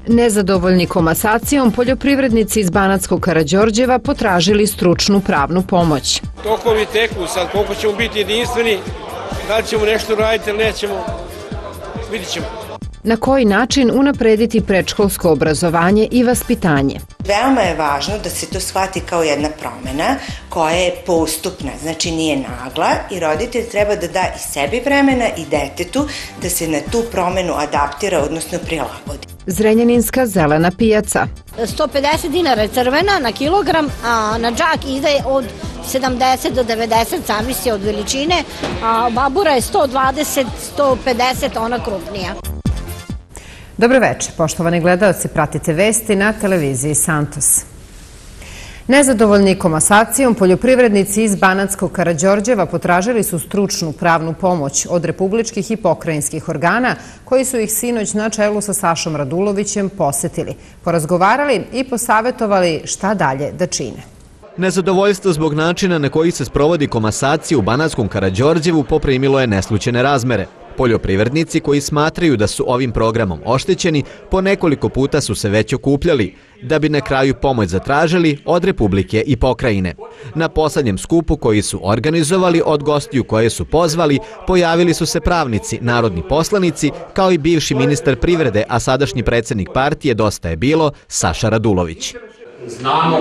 Nezadovoljni komasacijom, poljoprivrednici iz Banatskog Karađorđeva potražili stručnu pravnu pomoć. Tokovi teku, sad koliko ćemo biti jedinstveni, da li ćemo nešto raditi ili nećemo, vidit ćemo. Na koji način unaprediti predškolsko obrazovanje i vaspitanje? Veoma je važno da se to shvati kao jedna promena koja je postupna, znači nije nagla i roditelj treba da da i sebi vremena i detetu da se na tu promenu adaptira, odnosno prilagodi. Zrenjaninska zelena pijaca. 150 dinara je crvena na kilogram, a na džak ide od 70 do 90, zavisi od veličine, a babura je 120, 150, ona krupnija. Dobro večer, poštovani gledaoci, pratite vesti na televiziji Santos. Nezadovoljni komasacijom, poljoprivrednici iz Banatskog Karađorđeva potražili su stručnu pravnu pomoć od republičkih i pokrajinskih organa koji su ih sinoć na čelu sa Sašom Radulovićem posetili, porazgovarali i posavetovali šta dalje da čine. Nezadovoljstvo zbog načina na koji se sprovodi komasacija u Banatskom Karađorđevu poprimilo je neslućene razmere. Poljoprivrednici koji smatraju da su ovim programom oštećeni po nekoliko puta su se već okupljali, da bi na kraju pomoć zatražili od Republike i pokrajine. Na poslednjem skupu koji su organizovali od gostiju koje su pozvali, pojavili su se pravnici, narodni poslanici, kao i bivši ministar privrede, a sadašnji predsjednik partije Dosta je bilo, Saša Radulović. Znamo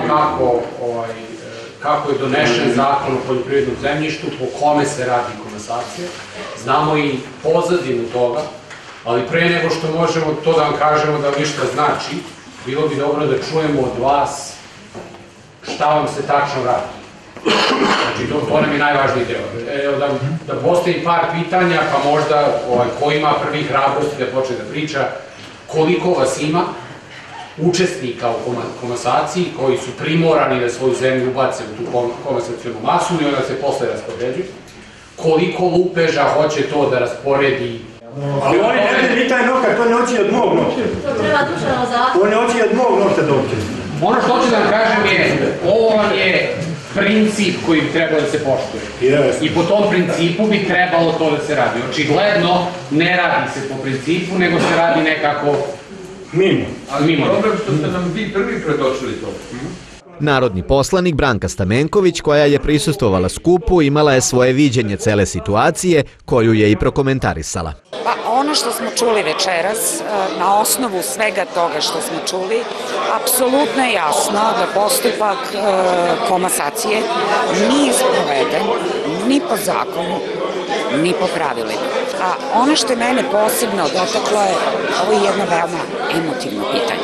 kako je donešen zakon o poljoprivrednom zemljištu, po kome se radi komasacija. Znamo i pozadinu toga, ali pre nego što možemo to da vam kažemo da ništa znači, bilo bi dobro da čujemo od vas šta vam se tačno radi. Znači, to nam je najvažniji deo. Da postoji par pitanja, pa možda ko ima prvi hrabrosti da počne da priča, koliko vas ima učesnika u komasaciji koji su primorani da svoju zemlju ubace u tu komasacijonu masu i onda se posle raspoređuju. Koliko lupeža hoće to da rasporedi. Ali oni ne vidi taj nokta, to ne hoće od mog nokta. To treba dušano zakon. To ne hoće od mog nokta dobiti. Ono što hoću da vam kažem je, ovo je princip koji bi trebalo da se poštuje. I po tom principu bi trebalo to da se radi. Očigledno ne radi se po principu, nego se radi nekako mimo. Problem što ste nam vi prvi predočili to. Narodni poslanik Branka Stamenković, koja je prisustvovala skupu, imala je svoje viđenje cele situacije, koju je i prokomentarisala. Pa ono što smo čuli večeras, na osnovu svega toga što smo čuli, apsolutno je jasno da postupak komasacije nije sproveden ni po zakonu, ni po pravilima. A ono što je mene posebno dotaklo je, ovo je jedno veoma emotivno pitanje.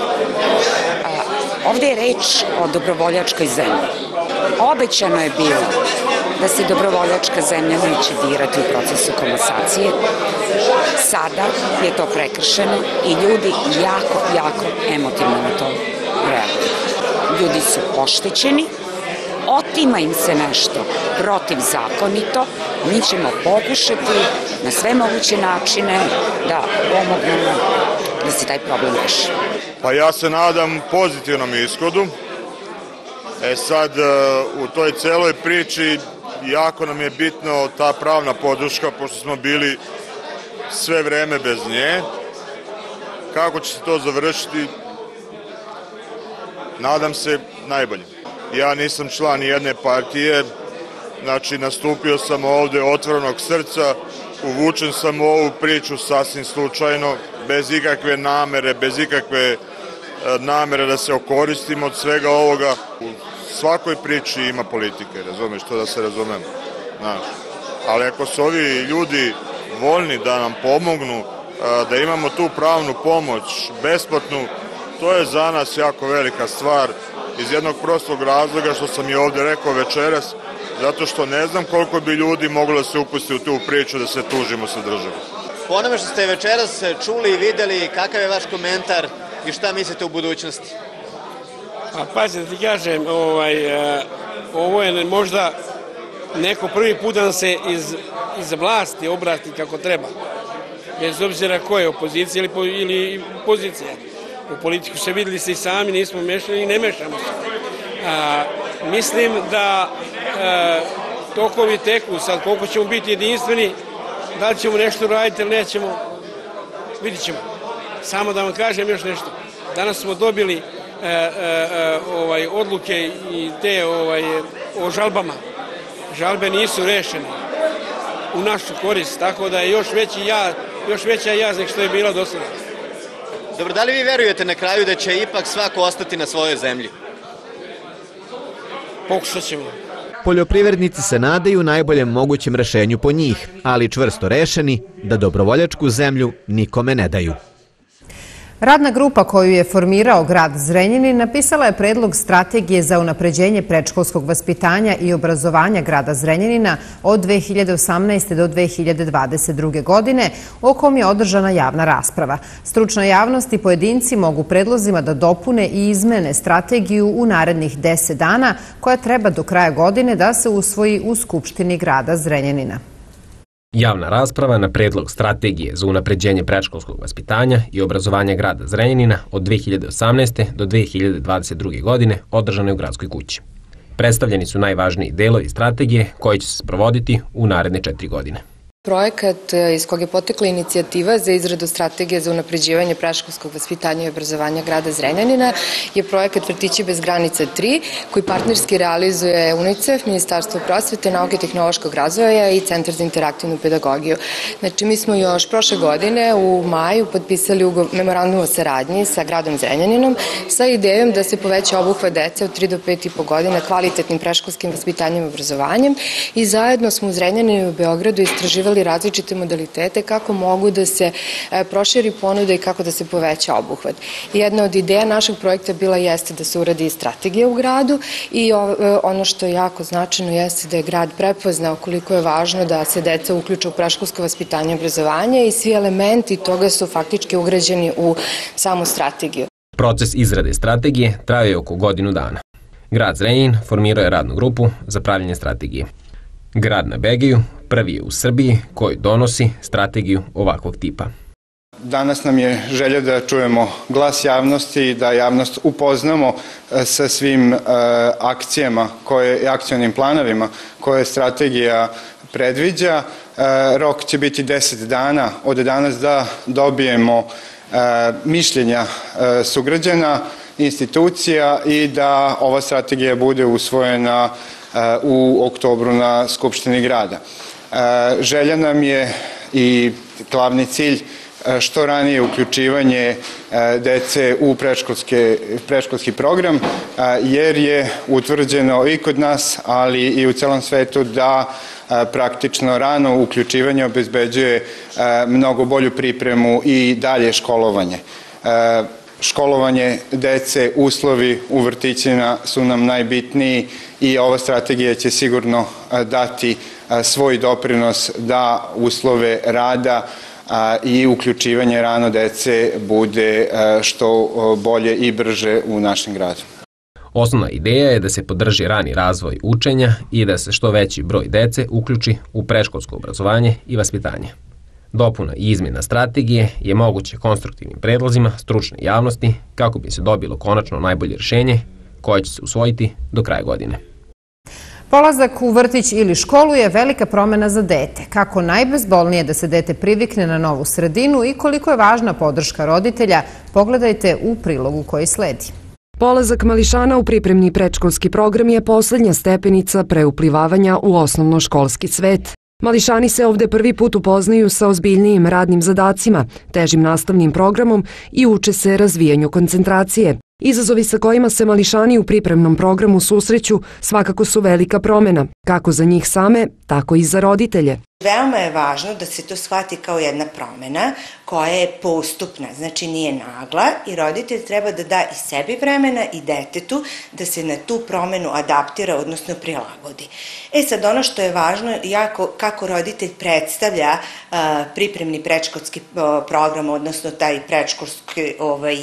Ovde je reč o dobrovoljačkoj zemlji. Obećano je bilo da se dobrovoljačka zemlja neće dirati u procesu komasacije. Sada je to prekršeno i ljudi jako emotivno na to reaguju. Ljudi su oštećeni, otima im se nešto protivzakonito, mi ćemo pokušati na sve moguće načine da pomognemo da se taj problem reši. Pa ja se nadam pozitivnom ishodu. Sad, u toj celoj priči jako nam je bitno ta pravna podrška, pošto smo bili sve vreme bez nje. Kako će se to završiti? Nadam se najbolje. Ja nisam član nijedne partije, znači nastupio sam ovde otvorenog srca, uvučen sam u ovu priču sasvim slučajno, bez ikakve namere da se okoristim od svega ovoga. U svakoj priči ima politike, razumeš, to da se razumemo. Ali ako su ovi ljudi voljni da nam pomognu, da imamo tu pravnu pomoć, besplatnu, to je za nas jako velika stvar, iz jednog prostog razloga što sam i ovde rekao večeras, zato što ne znam koliko bi ljudi moglo da se upusti u tu priču da se tužimo sa državom. Po onome što ste večeras čuli i videli, kakav je vaš komentar i šta mislite u budućnosti? Pa pazi da ti kažem, ovo je možda neko prvi put da nam se iz vlasti obrati kako treba. Bez obzira ko je opozicija ili pozicija. U politiku se videli se i sami, nismo mešali i ne mešamo se. Mislim da tokovi teku, sad koliko ćemo biti jedinstveni, da li ćemo nešto raditi ili nećemo, vidit ćemo. Samo da vam kažem još nešto. Danas smo dobili odluke i te o žalbama. Žalbe nisu rešene u našu korist, tako da je još veća jaz nek što je bilo do sada. Dobro, da li vi verujete na kraju da će ipak svako ostati na svojoj zemlji? Pokušat ćemo. Poljoprivrednici se nadaju najboljem mogućem rešenju po njih, ali čvrsto rešeni da dobrovoljačku zemlju nikome ne daju. Radna grupa koju je formirao grad Zrenjanin napisala je predlog strategije za unapređenje predškolskog vaspitanja i obrazovanja grada Zrenjanina od 2018. do 2022. godine, o kom je održana javna rasprava. Stručna javnost i pojedinci mogu predlozima da dopune i izmene strategiju u narednih 10 dana, koja treba do kraja godine da se usvoji u Skupštini grada Zrenjanina. Javna rasprava na predlog strategije za unapređenje predškolskog vaspitanja i obrazovanja grada Zrenjanina od 2018. do 2022. godine održana je u Gradskoj kući. Predstavljeni su najvažniji delovi strategije koji će se sprovoditi u naredne 4 godine. Projekat iz kog je potekla inicijativa za izradu strategije za unapređivanje predškolskog vaspitanja i obrazovanja grada Zrenjanina je projekat Vrtići bez granica 3, koji partnerski realizuje UNICEF, Ministarstvo prosvete, nauke i tehnološkog razvoja i Centar za interaktivnu pedagogiju. Znači, mi smo još prošle godine u maju potpisali memorandum o saradnji sa gradom Zrenjaninom sa idejom da se poveća obuhvat dece od 3 do 5,5 godina kvalitetnim predškolskim vaspitanjem i obrazovanjem i zajedno smo u Zrenjaninu i u Beogradu istraživali različite modalitete kako mogu da se proširi ponuda i kako da se poveća obuhvat. Jedna od ideja našeg projekta bila jeste da se uradi strategija u gradu i ono što je jako značajno jeste da je grad prepoznao koliko je važno da se deca uključe u predškolsko vaspitanje i obrazovanje i svi elementi toga su faktički ugrađeni u samu strategiju. Proces izrade strategije traje je oko godinu dana. Grad Zrenjanin formirao je radnu grupu za pravljenje strategije. Grad na Begiju prvi je u Srbiji koji donosi strategiju ovakvog tipa. Danas nam je želja da čujemo glas javnosti i da javnost upoznamo sa svim akcijama i akcionim planovima koje strategija predviđa. Rok će biti 10 dana od danas da dobijemo mišljenja sugrađana, institucija i da ova strategija bude usvojena u oktobru na Skupštini grada. Želja nam je i glavni cilj što ranije uključivanje dece u predškolski program, jer je utvrđeno i kod nas, ali i u celom svetu da praktično rano uključivanje obezbeđuje mnogo bolju pripremu i dalje školovanje. Školovanje dece, uslovi u vrtićima su nam najbitniji i ova strategija će sigurno dati svoj doprinos da uslove rada i uključivanje rano dece bude što bolje i brže u našem gradu. Osnovna ideja je da se podrži rani razvoj učenja i da se što veći broj dece uključi u predškolsko obrazovanje i vaspitanje. Dopuna i izmjena strategije je moguće konstruktivnim predlozima stručne javnosti kako bi se dobilo konačno najbolje rješenje koje će se usvojiti do kraja godine. Polazak u vrtić ili školu je velika promena za dete. Kako najbezbolnije da se dete privikne na novu sredinu i koliko je važna podrška roditelja, pogledajte u prilogu koji sledi. Polazak mališana u pripremni predškolski program je poslednja stepenica preuplivavanja u osnovnoškolski svet. Mališani se ovde prvi put upoznaju sa ozbiljnijim radnim zadacima, težim nastavnim programom i uče se razvijanju koncentracije. Izazovi sa kojima se mališani u pripremnom programu susreću svakako su velika promena, kako za njih same, tako i za roditelje. Veoma je važno da se to shvati kao jedna promena koja je postupna, znači nije nagla i roditelj treba da da i sebi vremena i detetu da se na tu promenu adaptira, odnosno prilagodi. Sad ono što je važno jako kako roditelj predstavlja pripremni predškolski program, odnosno taj predškolski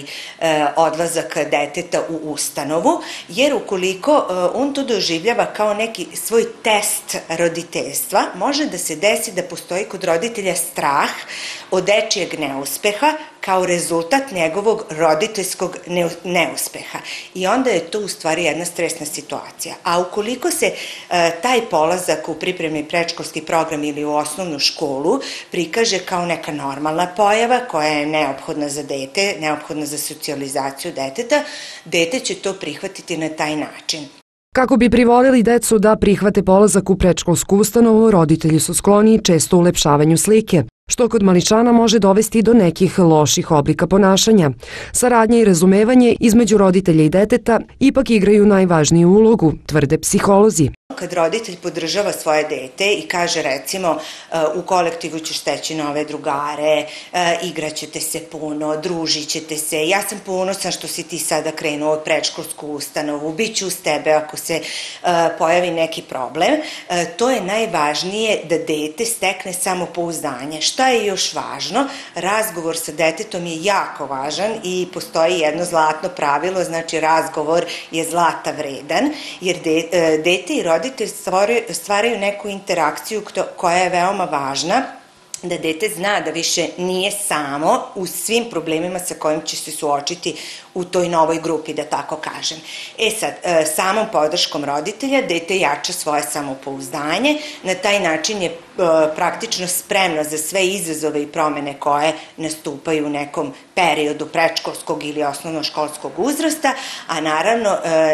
odlazak deteta u ustanovu, jer ukoliko on to doživljava kao neki svoj test roditeljstva, može da se desi desi da postoji kod roditelja strah od dečijeg neuspeha kao rezultat njegovog roditeljskog neuspeha. I onda je to u stvari jedna stresna situacija. A ukoliko se taj polazak u pripremni predškolski program ili u osnovnu školu prikaže kao neka normalna pojava koja je neophodna za dete, neophodna za socijalizaciju deteta, dete će to prihvatiti na taj način. Kako bi privolili decu da prihvate polazak u predškolsku ustanovu, roditelji su skloni često ulepšavanju slike, što kod mališana može dovesti do nekih loših oblika ponašanja. Saradnja i razumevanje između roditelja i deteta ipak igraju najvažniju ulogu, tvrde psiholozi. Kad roditelj podržava svoje dete i kaže recimo u kolektivu ćeš steći nove drugare, igraćete se puno, družit ćete se, ja sam ponosan što si ti sada krenuo u predškolsku ustanovu, bit ću uz tebe ako se pojavi neki problem, to je najvažnije da dete stekne samopouzdanje. Šta je još važno? Razgovor sa detetom je jako važan i postoji jedno zlatno pravilo, znači razgovor je zlata vredan, jer dete i roditelj stvaraju neku interakciju koja je veoma važna, da dete zna da više nije samo u svim problemima sa kojim će se suočiti u toj novoj grupi, da tako kažem. Sad, samom podrškom roditelja dete jača svoje samopouzdanje, na taj način je praktično spremno za sve izazove i promene koje nastupaju u nekom periodu predškolskog ili osnovnoškolskog uzrasta, a naravno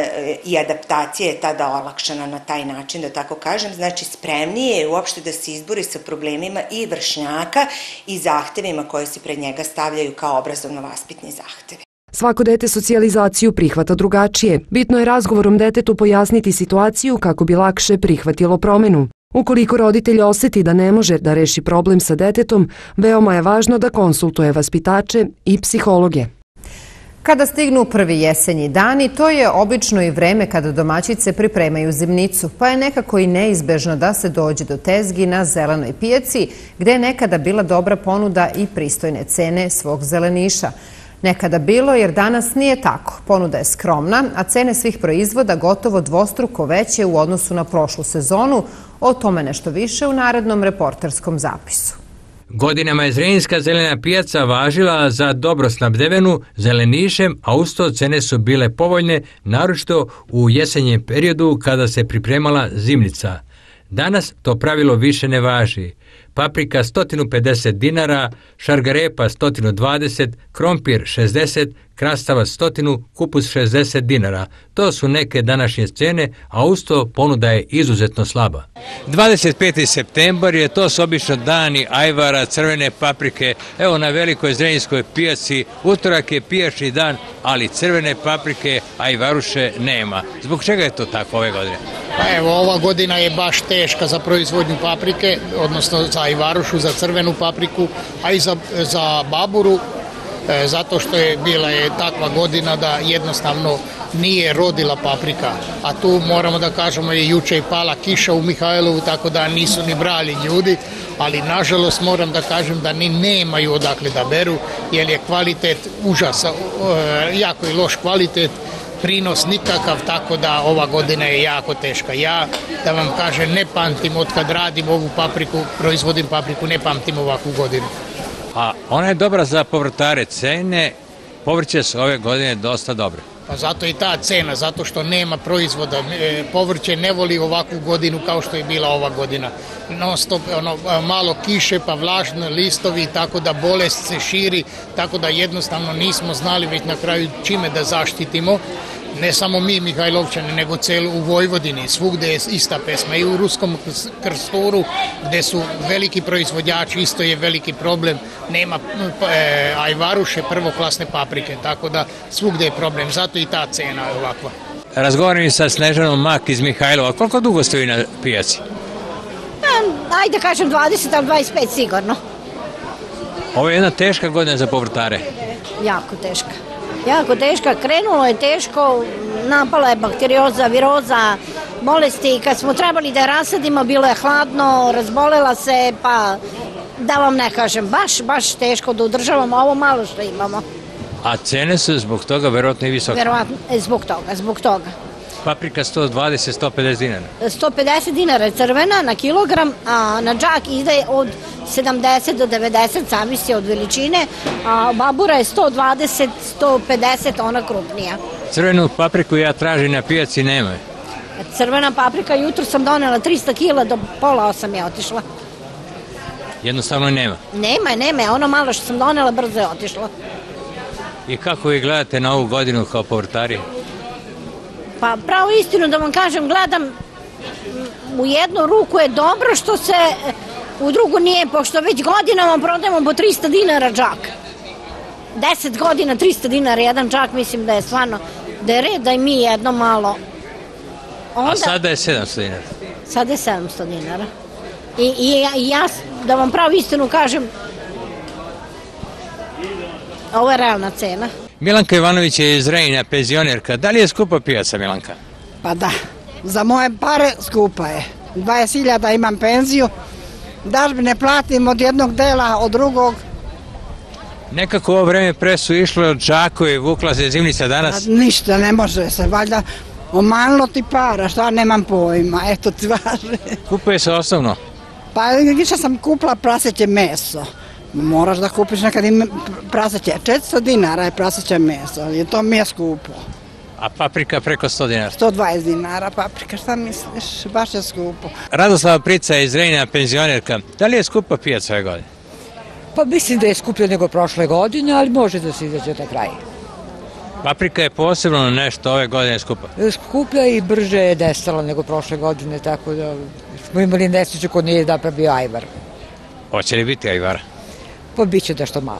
i adaptacija je tada olakšana na taj način, da tako kažem, znači spremnije je uopšte da se izbori sa problemima i vršnjaka i zahtevima koje se pred njega stavljaju kao obrazovno-vaspitni zahtevi. Svako dete socijalizaciju prihvata drugačije. Bitno je razgovorom detetu pojasniti situaciju kako bi lakše prihvatilo promenu. Ukoliko roditelj oseti da ne može da reši problem sa detetom, veoma je važno da konsultuje vaspitače i psihologe. Kada stignu prvi jesenji dani, to je obično i vreme kada domaćice pripremaju zimnicu, pa je nekako i neizbežno da se dođe do tezgi na zelenoj pijaci, gde je nekada bila dobra ponuda i pristojne cene svog zeleniša. Nekada bilo, jer danas nije tako. Ponuda je skromna, a cene svih proizvoda gotovo dvostruko veće u odnosu na prošlu sezonu. O tome nešto više u narednom reporterskom zapisu. Godinama je Zrenjinska zelena pijaca važila za dobro snabdevenu zelenišem, a usto cene su bile povoljne, naročito u jesenjem periodu kada se pripremala zimnica. Danas to pravilo više ne važi. Paprika 150 dinara, šargarepa 120, krompir 60, krastava 100, kupus 60 dinara. To su neke današnje cene, a usto ponuda je izuzetno slaba. 25. septembar je, to su obično dani ajvara, crvene paprike. Evo na velikoj Zrenjinskoj pijaci, utorak je pijačni dan, ali crvene paprike, ajvaruše nema. Zbog čega je to tako ove godine? Evo, ova godina je baš teška za proizvodnju paprike, odnosno za ajvarušu, za crvenu papriku, a i za baburu, zato što je bila takva godina da jednostavno nije rodila paprika. A tu moramo da kažemo je juče i pala kiša u Mihajlovu, tako da nisu ni brali ljudi, ali nažalost moram da kažem da ni nemaju odakle da beru, jer je kvalitet užasa, jako je loš kvalitet, prinos nikakav, tako da ova godina je jako teška. Ja, da vam kažem, ne pamtim od kad radim ovu papriku, proizvodim papriku, ne pamtim ovakvu godinu. A ona je dobra za povrtare, cene, povrće su ove godine dosta dobre. Pa zato i ta cena, zato što nema proizvoda, povrće ne voli ovakvu godinu kao što je bila ova godina. Non stop, malo kiše pa vlažni listovi, tako da bolest se širi, tako da jednostavno nismo znali već na kraju čime da zaštitimo. Ne samo mi Mihajlovčani, nego celo u Vojvodini, svugde je ista pesma. I u Ruskom Krsturu, gde su veliki proizvođači, isto je veliki problem. Nema ajvaruše, prvoklasne paprike, tako da svugde je problem. Zato i ta cena je ovakva. Razgovaram sa Snežanom Mak iz Mihajlova. Koliko dugo stoji na pijaci? Ajde kažem 20, ali 25 sigurno. Ovo je jedna teška godina za povrtare. Jako teška. Jako teška, krenulo je teško, napala je bakterioza, viroza, bolesti. Kad smo trebali da je rasadimo, bilo je hladno, razbolela se, pa da vam ne kažem, baš teško da udržavamo ovo malo što imamo. A cene su zbog toga verovatno i visoke? Verovatno, zbog toga. Paprika 120-150 dinara. 150 dinara je crvena na kilogram, a na džak ide od 70 do 90, zavisi od veličine, a babura je 120-150, ona krupnija. Crvenu papriku ja tražim na pijaci, nema. Crvena paprika, jutro sam donela 300 kila, do pola 8 je otišla. Jednostavno nema. Nema, ono malo što sam donela brzo je otišlo. I kako vi gledate na ovu godinu kao povrtari? Pa pravo istinu da vam kažem, gledam, u jednu ruku je dobro što se, u drugu nije, pošto već godinama prodajemo po 300 dinara džak. 10 godina 300 dinara jedan džak, mislim da je stvarno, da je red da i mi jedno malo. Onda, a sada je 700 dinara? Sada je 700 dinara. I ja, da vam pravo istinu kažem, ovo je realna cena. Milanka Ivanović je iz Renjanina, penzionerka. Da li je skupa pijaca, Milanka? Pa da, za moje pare skupa je. 20.000 imam penziju, dažbine platim od jednog dela, od drugog. Nekako ovo vreme pre su išlo džako i vukla se zimnica danas? Ništa, ne može se, valjda omanilo ti para, šta nemam pojma, eto ti važe. Kupuje se osnovno? Pa više sam kupila praseće meso. Moraš da kupiš nekad i praseće. 400 dinara je praseće meso, ali to mi je skupo. A paprika preko 100 dinara? 120 dinara paprika, šta misliš? Baš je skupo. Radoslava Prica iz Renjanina, penzionerka. Da li je skupa pijaca ove godine? Pa mislim da je skuplja nego prošle godine, ali može da se izađe do kraja. Paprika je posebno nešto ove godine skupa? Skuplja i brže je nestala nego prošle godine, tako da smo imali nesreću kod nije da bio ajvar. Hoće li biti ajvara? Pa bit će nešto malo.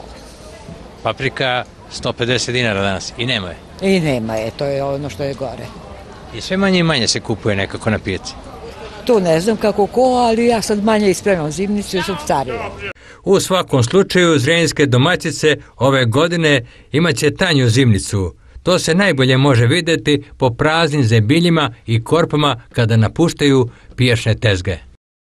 Paprika 150 dinara danas i nema je? I nema je, to je ono što je gore. I sve manje i manje se kupuje nekako na pijaci? To ne znam kako ko, ali ja sad manje ispremam zimnicu i sam starija. U svakom slučaju, zrenjinske domaćice ove godine imaće tanju zimnicu. To se najbolje može vidjeti po praznim zebiljima i korpama kada napuštaju pijačne tezge.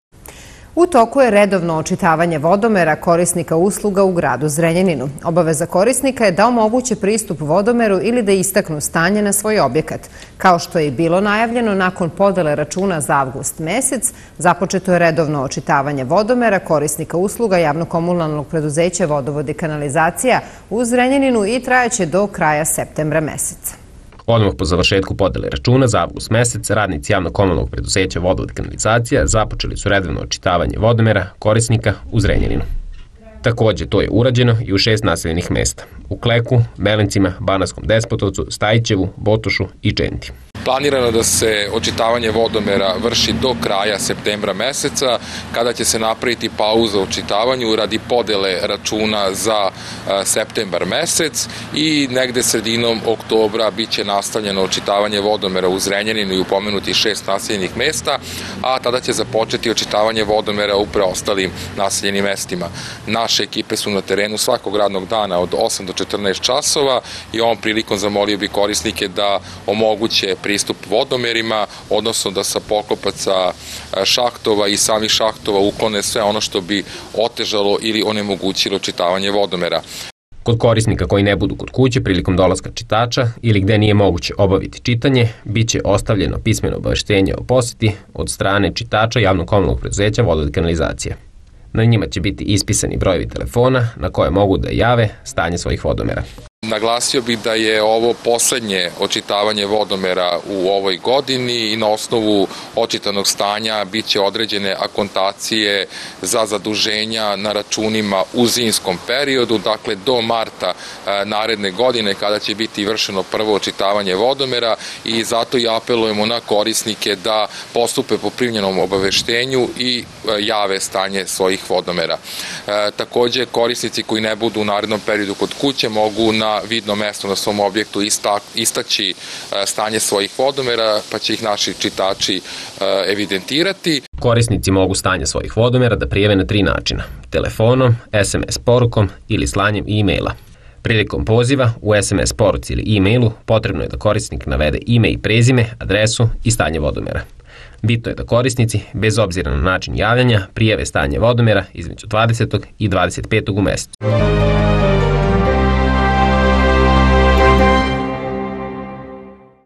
U toku je redovno očitavanje vodomera korisnika usluga u gradu Zrenjaninu. Obaveza korisnika je da omoguće pristup vodomeru ili da istaknu stanje na svoj objekat. Kao što je i bilo najavljeno, nakon podele računa za avgust mesec, započeto je redovno očitavanje vodomera korisnika usluga javno-komunalnog preduzeća Vodovod i kanalizacija u Zrenjaninu i trajaće do kraja septembra meseca. Odmah po završetku podele računa za avgust mesec, radnici javno-komunalnog preduzeća Vodovod i kanalizacija započeli su redovno očitavanje vodomera korisnika u Zrenjaninu. Takođe, to je urađeno i u 6 naseljenih mesta: u Kleku, Melencima, Banatskom Despotovcu, Stajićevu, Botošu i Čenti. Planirano da se očitavanje vodomera vrši do kraja septembra meseca, kada će se napraviti pauza u očitavanju radi podele računa za septembar mesec i negde sredinom oktobra biće nastavljeno očitavanje vodomera u Zrenjaninu i u pomenuti 6 naseljenih mesta, a tada će započeti očitavanje vodomera u preostalim naseljenim mestima. Naše ekipe su na terenu svakog radnog dana od 8 do 14 časova i ovom prilikom zamolio bi korisnike da omoguće pristup vodomerima, odnosno da sa poklopaca šahtova i samih šahtova uklone sve ono što bi otežalo ili onemogućilo čitavanje vodomera. Kod korisnika koji ne budu kod kuće prilikom dolaska čitača ili gde nije moguće obaviti čitanje, bit će ostavljeno pismeno obaveštenje o poseti od strane čitača javno-komunalnog preduzeća Vodovod i kanalizacija. Na njima će biti ispisani brojevi telefona na koje mogu da jave stanje svojih vodomera. Naglasio bih da je ovo poslednje očitavanje vodomera u ovoj godini i na osnovu očitanog stanja biće određene akontacije za zaduženja na računima u zimskom periodu, dakle do marta naredne godine kada će biti vršeno prvo očitavanje vodomera i zato i apelujemo na korisnike da postupe po primljenom obaveštenju i jave stanje svojih vodomera. Takođe, korisnici koji ne budu u narednom periodu kod kuće mogu na vidno mesto na svom objektu istaći stanje svojih vodomera, pa će ih naši čitači evidentirati. Korisnici mogu stanje svojih vodomera da prijave na 3 načina: telefonom, SMS porukom ili slanjem e-maila. Prilikom poziva u SMS poruci ili e-mailu potrebno je da korisnik navede ime i prezime, adresu i stanje vodomera. Bitno je da korisnici, bez obzira na način javljanja, prijave stanje vodomera između 20. i 25. u mesecu. Ne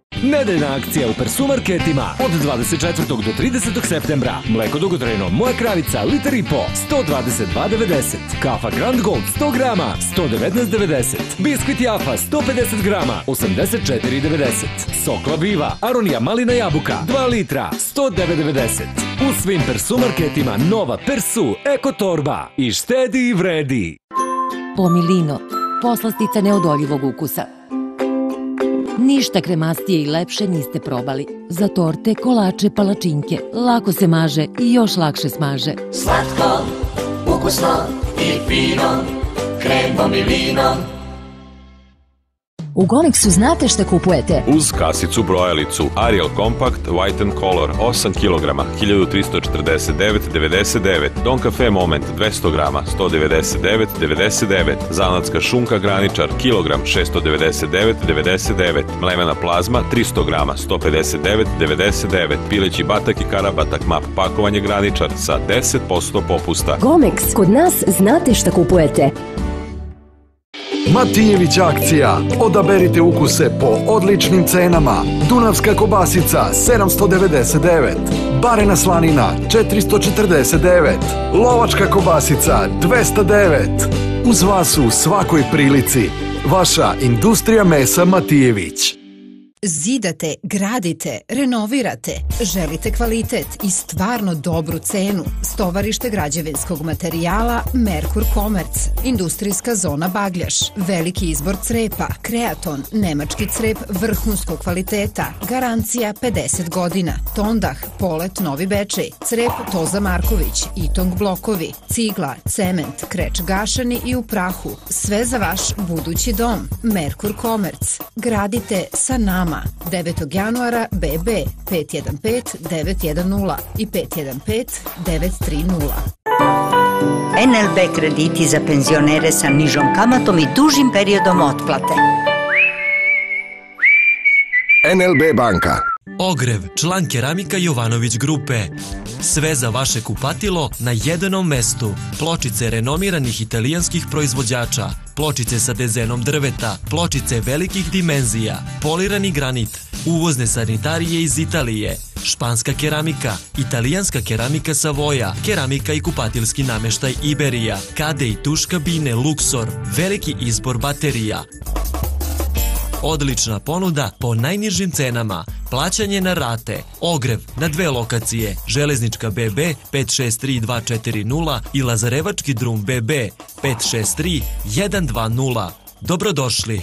Nedeljna akcija u Persumarketima od 24. do 30. septembra. Mleko dugotrajno Moja kravica liter i po 122,90. Kafa Grand Gold 100 grama 119,90. Biskvit Jafa 150 grama 84,90. Sokla Biva Aronija malina jabuka 2 litra 109,90. U svim Persumarketima nova Persu Eko torba i štedi i vredi. Pomilino, poslastica neodoljivog ukusa. Ništa kremastije i lepše niste probali. Za torte, kolače, palačinke. Lako se maže i još lakše smaže. Slatko, ukusno i fino, krem Pomilino. U Gomexu znate šta kupujete? Uz kasicu brojalicu Ariel Compact White and Color 8 kg 1349,99. Don Cafe Moment 200 g 199,99. Zanatska šunka Graničar kilogram 699,99. Mlevena plazma 300 g 159,99. Pileći batak i karabatak map pakovanje Graničar sa 10% popusta. Gomex, kod nas znate šta kupujete. Matijević akcija. Odaberite ukuse po odličnim cenama. Dunavska kobasica 799, barena slanina 449, lovačka kobasica 209. Uz vas u svakoj prilici. Vaša industrija mesa Matijević. Zidate, gradite, renovirate, želite kvalitet i stvarno dobru cenu. Stovarište građevinskog materijala Merkur Komerc, industrijska zona Bagljaš, veliki izbor crepa, Kreaton, nemački crep vrhunskog kvaliteta, garancija 50 godina, Tondah, Polet, Novi Bečej, crep Toza Marković, Itong blokovi, cigla, cement, kreč gašani i u prahu, sve za vaš budući dom. Merkur Komerc, gradite sa nama. 9. januara BB 515-910 i 515-930. NLB krediti za penzionere sa nižom kamatom i dužim periodom otplate. NLB banka. Ogrev, član keramika Jovanović grupe. Sve za vaše kupatilo na jednom mestu. Pločice renomiranih italijanskih proizvođača, pločice sa dezenom drveta, pločice velikih dimenzija, polirani granit, uvozne sanitarije iz Italije, španska keramika, italijanska keramika Savoja, keramika i kupatilski nameštaj Iberija, kade i tuš kabine Luxor, veliki izbor baterija. Odlična ponuda po najnižim cenama. Plaćanje na rate. Ogrev na 2 lokacije. Železnička BB 563240 i Lazarevački drum BB 563120. Dobrodošli.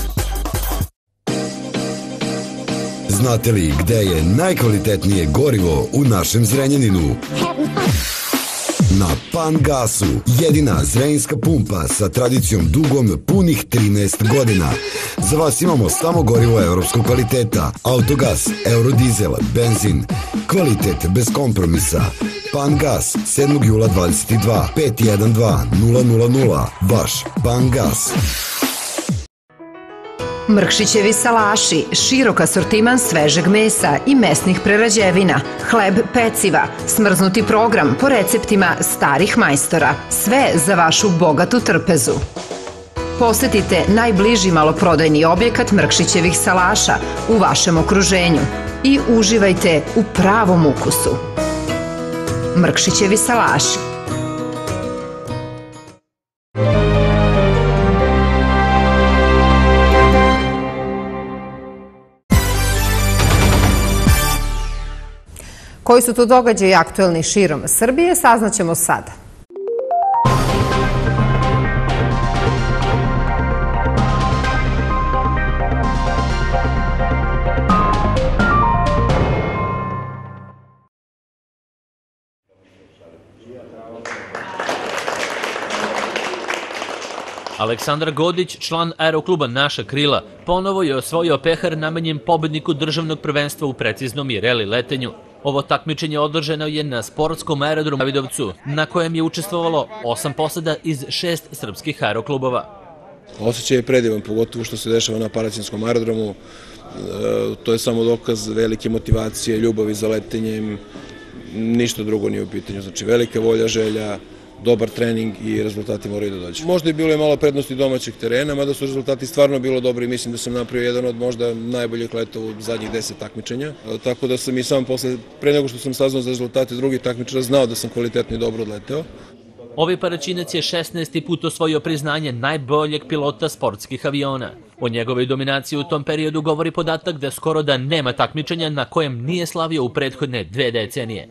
Znate li gde je najkvalitetnije gorivo u našem Zrenjaninu? Na Pangasu, jedina zrenjinska pumpa sa tradicijom dugom punih 13 godina. Za vas imamo samo gorivo evropskog kvaliteta, autogas, eurodizel, benzin, kvalitet bez kompromisa. Pangas, 7. jula 22, 512 000, vaš Pangas. Mrkšićevi salaši, širok asortiman svežeg mesa i mesnih prerađevina, hleb, peciva, smrznuti program po receptima starih majstora. Sve za vašu bogatu trpezu. Posetite najbliži maloprodajni objekat Mrkšićevih salaša u vašem okruženju i uživajte u pravom ukusu. Mrkšićevi salaši. Koji su to događaji aktuelni širom Srbije, saznaćemo sada. Aleksandar Godić, član aerokluba Naša krila, ponovo je osvojio pehar namenjen pobedniku državnog prvenstva u preciznom i reli letenju. Ovo takmičenje održano je na sportskom aerodromu Davidovcu, na kojem je učestvovalo 8 posada iz 6 srpskih aeroklubova. Osjećaj je predivan, pogotovo što se dešava na Paraćinskom aerodromu. To je samo dokaz velike motivacije, ljubavi za letenjem, ništa drugo nije u pitanju. Znači velika volja, želja, dobar trening i rezultati moraju da dođu. Možda je bilo i malo prednosti domaćeg terena, mada su rezultati stvarno bilo dobri i mislim da sam napravio jedan od možda najboljih letova u zadnjih 10 takmičenja. Tako da sam i sam pre nego što sam saznao za rezultate drugih takmičara, znao da sam kvalitetno i dobro odleteo. Ovaj Paraćinac je 16. put osvojio priznanje najboljeg pilota sportskih aviona. O njegovoj dominaciji u tom periodu govori podatak da skoro da nema takmičenja na kojem nije slavio u prethodne 2 decenije.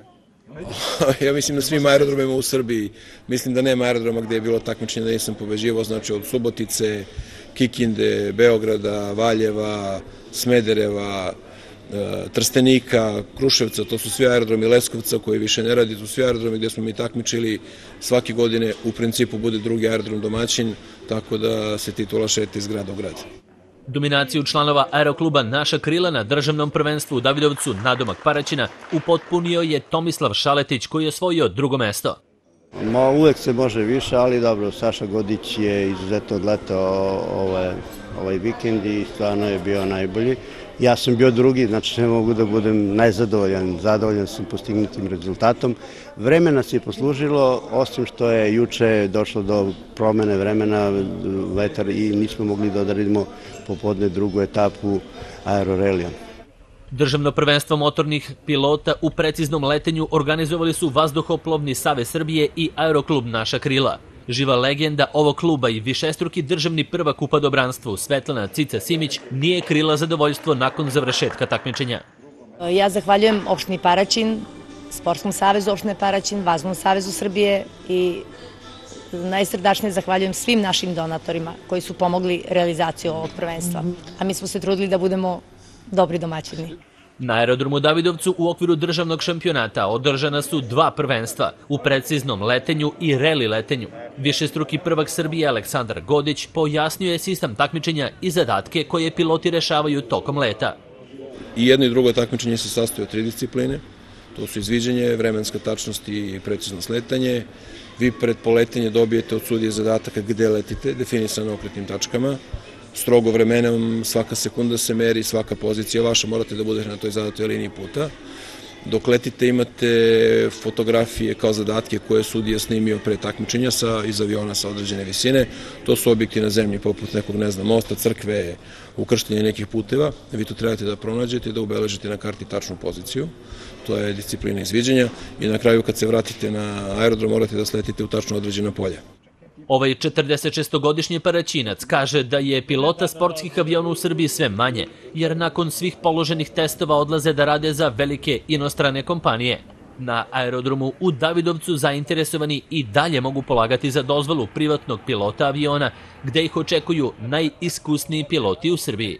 Ja mislim na svim aerodromima u Srbiji. Mislim da nema aerodroma gde je bilo takmičenje da nisam pobeđivao, znači od Subotice, Kikinde, Beograda, Valjeva, Smedereva, Trstenika, Kruševca, to su svi aerodromi, Leskovca koji više ne radi, to su svi aerodromi gde smo mi takmičili, svake godine u principu bude drugi aerodrom domaćin, tako da se titula šeta iz grada u grad. Dominaciju članova aerokluba Naša krila na državnom prvenstvu u Davidovcu nadomak Paraćina upotpunio je Tomislav Šaletić koji je osvojio 2. mesto. Uvek se može više, ali dobro, Saša Godić je izuzetno odletao ovaj vikend i stvarno je bio najbolji. Ja sam bio drugi, znači ne mogu da budem najzadovoljan, zadovoljan sam postignutim rezultatom. Vreme nas je poslužilo, osim što je juče došlo do promene vremena, vetar i nismo mogli da odradim popodne drugu etapu aerorelija. Državno prvenstvo motornih pilota u preciznom letenju organizovali su Vazduhoplovni savez Srbije i Aeroklub Naša krila. Živa legenda ovog kluba i višestruki državni prvak u padobranstvu Svetlana Cica Simić nije krila zadovoljstvo nakon završetka takmičenja. Ja zahvaljujem opštini Paraćin, Sportskom savezu opštine Paraćin, Vazdušnom savezu Srbije i najsrdačnije zahvaljujem svim našim donatorima koji su pomogli realizaciju ovog prvenstva. A mi smo se trudili da budemo dobri domaćini. Na aerodromu Davidovcu u okviru državnog šampionata održana su 2 prvenstva u preciznom letenju i reli letenju. Višestruki prvak Srbije Aleksandar Godić pojasnio je sistem takmičenja i zadatke koje piloti rešavaju tokom leta. I jedno i drugo takmičenje se sastoji od 3 discipline. To su izviđanje, vremenska tačnost i precizno sletanje. Vi pred poletenje dobijete od sudije zadataka gde letite, definisano okretnim tačkama. Strogo vremenom, svaka sekunda se meri, svaka pozicija vaša, morate da budete na toj zadatoj liniji puta. Dok letite imate fotografije kao zadatke koje je sudija snimio pre takmičenja iz aviona sa određene visine. To su objekti na zemlji poput nekog, ne znam, mosta, crkve, ukrštenja nekih puteva. Vi to trebate da pronađete i da ubeležite na karti tačnu poziciju. To je disciplina izviđanja i na kraju kad se vratite na aerodrom morate da sletite u tačno određena polja. Ovaj 46-godišnji Paraćinac kaže da je pilota sportskih aviona u Srbiji sve manje, jer nakon svih položenih testova odlaze da rade za velike inostrane kompanije. Na aerodromu u Davidovcu zainteresovani i dalje mogu polagati za dozvolu privatnog pilota aviona, gde ih očekuju najiskusniji piloti u Srbiji.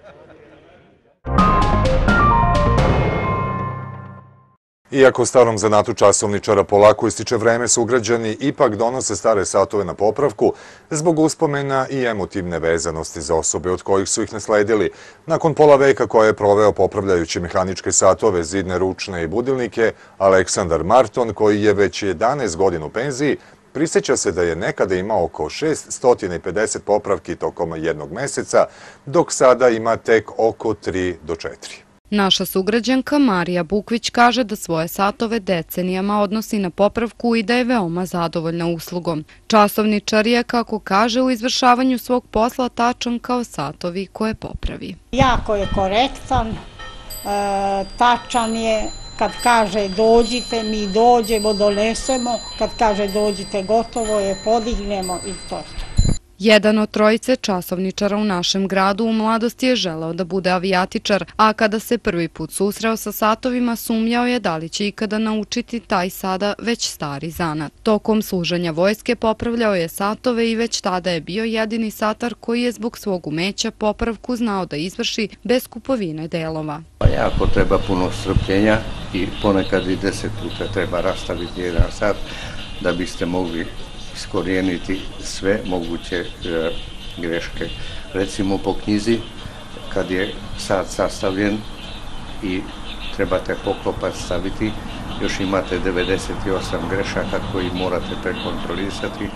Iako starom zanatu časovničara polako ističe vreme, sugrađani ipak donose stare satove na popravku zbog uspomena i emotivne vezanosti za osobe od kojih su ih nasledili. Nakon pola veka koje je proveo popravljajući mehaničke satove, zidne, ručne i budilnike, Aleksandar Marton, koji je već 11 godina u penziji, prisjeća se da je nekada imao oko 650 popravki tokom jednog meseca, dok sada ima tek oko 3 do 4. Naša sugrađanka Marija Bukvić kaže da svoje satove decenijama odnosi na popravku i da je veoma zadovoljna uslugom. Časovničar je, kako kaže, u izvršavanju svog posla tačan kao satovi koje popravi. Jako je korektan, tačan je, kad kaže dođite, mi dođemo, donesemo, kad kaže dođite, gotovo je, podignemo i to je to. Jedan od trojice časovničara u našem gradu u mladosti je želeo da bude avijatičar, a kada se prvi put susreo sa satovima, sumnjao je da li će ikada naučiti taj sada već stari zanat. Tokom služenja vojske popravljao je satove i već tada je bio jedini satar koji je zbog svog umeća popravku znao da izvrši bez kupovine delova. Jako treba puno strpljenja i ponekad i 10 puta treba rastaviti jedan sat da biste mogli iskorijeniti sve moguće greške. Recimo po knjizi, kad je sat sastavljen i trebate poklopac staviti, još imate 98 grešaka koji morate prekontrolisati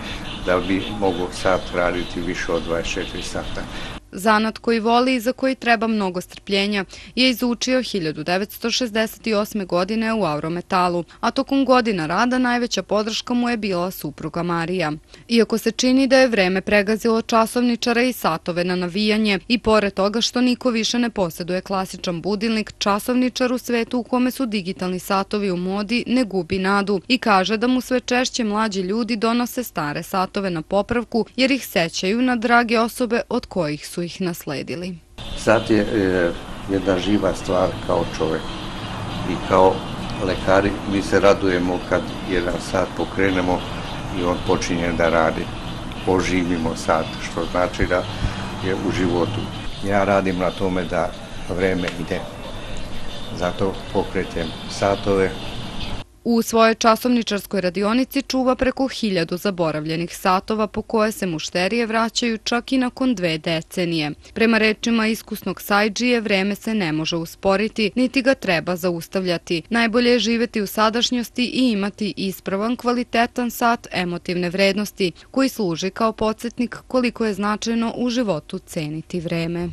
da bi mogu sat raditi više od 24 sata. Zanat koji voli i za koji treba mnogo strpljenja je izučio 1968. godine u Aurometalu, a tokom godina rada najveća podrška mu je bila supruga Marija. Iako se čini da je vreme pregazilo časovničara i satove na navijanje i pored toga što niko više ne posjeduje klasičan budilnik, časovničar u svetu u kome su digitalni satovi u modi ne gubi nadu i kaže da mu sve češće mlađi ljudi donose stare satove na popravku jer ih sećaju na drage osobe od kojih su ih nasledili. Sat je jedna živa stvar kao čovjek i kao lekari mi se radujemo kad jedan sat pokrenemo i on počinje da radi. Oživimo sat, što znači da je u životu. Ja radim na tome da vreme ide. Zato pokrećem satove. U svojoj časovničarskoj radionici čuva preko 1000 zaboravljenih satova po koje se mušterije vraćaju čak i nakon 2 decenije. Prema rečima iskusnog sajdžije, vreme se ne može usporiti, niti ga treba zaustavljati. Najbolje je živeti u sadašnjosti i imati ispravan, kvalitetan sat emotivne vrednosti, koji služi kao podsjetnik koliko je značajno u životu ceniti vreme.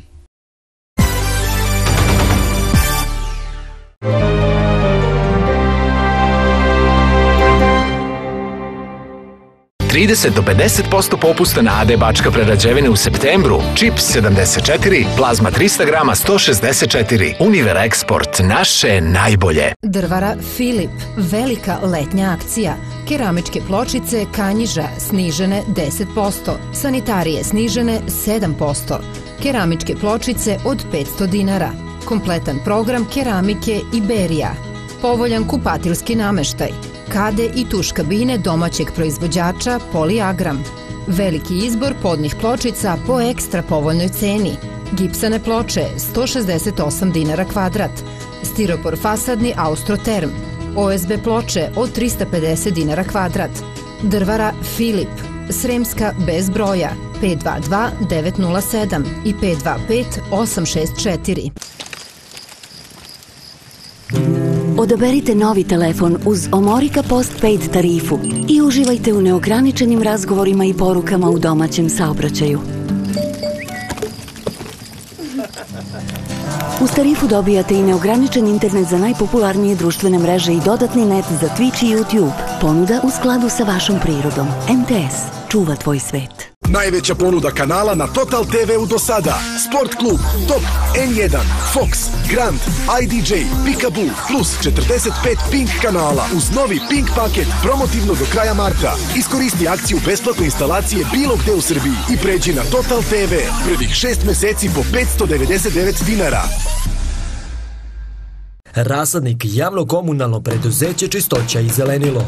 30 do 50% popusta na AD Bačka prerađevine u septembru, čip 74, plazma 300 grama 164, Univer Export, naše najbolje. Drvara Filip, velika letnja akcija. Keramičke pločice Kanjiža snižene 10%, sanitarije snižene 7%, keramičke pločice od 500 dinara, kompletan program keramike Iberija, povoljan kupatilski nameštaj, kade i tuš kabine domaćeg proizvođača Poliagram, veliki izbor podnih pločica po ekstra povoljnoj ceni, gipsane ploče 168 dinara kvadrat, stiropor fasadni Austroterm, OSB ploče od 350 dinara kvadrat, drvara Filip, Sremska bez broja 522 907 i 525 864. Odaberite novi telefon uz Omorika Postpaid tarifu i uživajte u neograničenim razgovorima i porukama u domaćem saobraćaju. Uz tarifu dobijate i neograničen internet za najpopularnije društvene mreže i dodatni net za Twitch i YouTube. Ponuda u skladu sa vašom prirodom. MTS. Čuva tvoj svet. Najveća ponuda kanala na Total TV-u do sada. Sport klub, Top, N1, Fox, Grand, IDJ, Peekaboo, plus 45 Pink kanala uz novi Pink paket promotivno do kraja marta. Iskoristi akciju besplatne instalacije bilo gde u Srbiji i pređi na Total TV. Prvih 6 meseci po 599 dinara. Rasadnik javno-komunalno preduzeće Čistoća i zelenilo.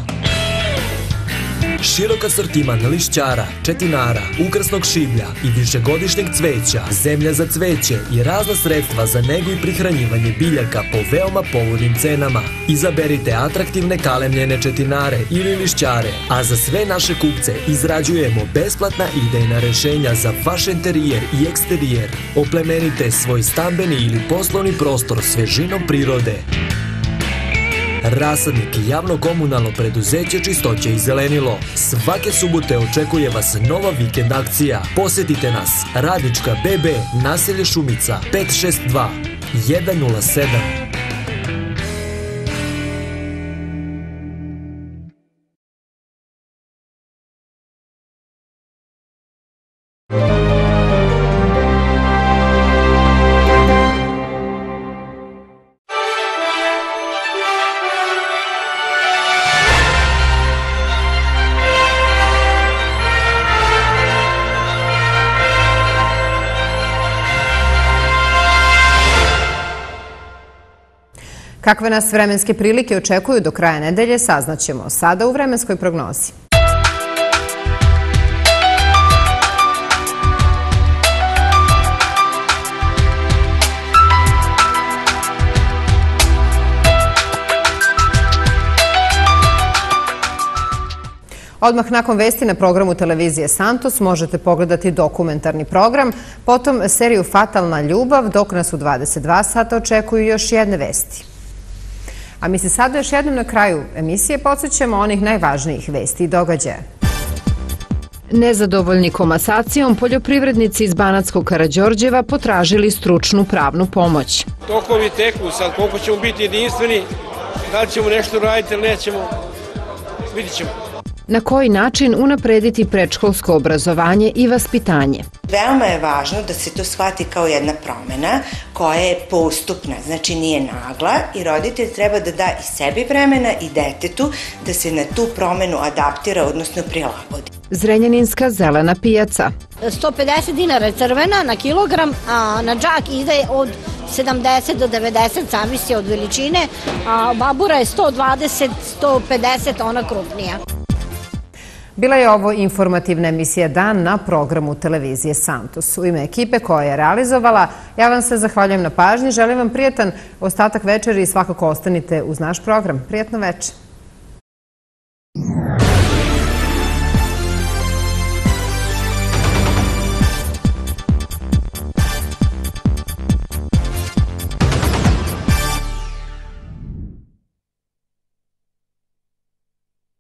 Širok asortiman lišćara, četinara, ukrasnog šiblja i višegodišnjeg cveća, zemlja za cveće i razna sredstva za negu i prihranjivanje biljaka po veoma povoljnim cenama. Izaberite atraktivne kalemljene četinare ili lišćare, a za sve naše kupce izrađujemo besplatna idejna rešenja za vaš interijer i eksterijer. Oplemenite svoj stambeni ili poslovni prostor svežinom prirode. Rasadnik javno-komunalno preduzeće Čistoće i zelenilo. Svake subote očekuje vas nova vikend akcija. Posjetite nas. Radnička BB, naselje Šumica, 562 107. Kakve nas vremenske prilike očekuju do kraja nedelje, saznaćemo sada u vremenskoj prognozi. Odmah nakon vesti na programu televizije Santos možete pogledati dokumentarni program, potom seriju Fatalna ljubav, dok nas u 22 sata očekuju još jedne vesti. A mi se sada još jednom na kraju emisije podsjećamo onih najvažnijih vesti i događaja. Nezadovoljni komasacijom, poljoprivrednici iz Banatskog Karađorđeva potražili stručnu pravnu pomoć. Tokovi teku, sad koliko ćemo biti jedinstveni, da li ćemo nešto raditi ili nećemo, vidit ćemo. Na koji način unaprediti predškolsko obrazovanje i vaspitanje? Veoma je važno da se to shvati kao jedna promena koja je postupna, znači nije nagla i roditelj treba da da i sebi vremena i detetu da se na tu promenu adaptira, odnosno prilagodi. Zrenjaninska zelena pijaca. 150 dinara je crvena na kilogram, a na džak ide od 70 do 90, zavisi od veličine, a babura je 120, 150, ona krupnija. Bila je ovo informativna emisija Dan na programu televizije Santos. U ime ekipe koja je realizovala, ja vam se zahvaljujem na pažnji, želim vam prijatan ostatak večeri i svakako ostanite uz naš program. Prijatno večer.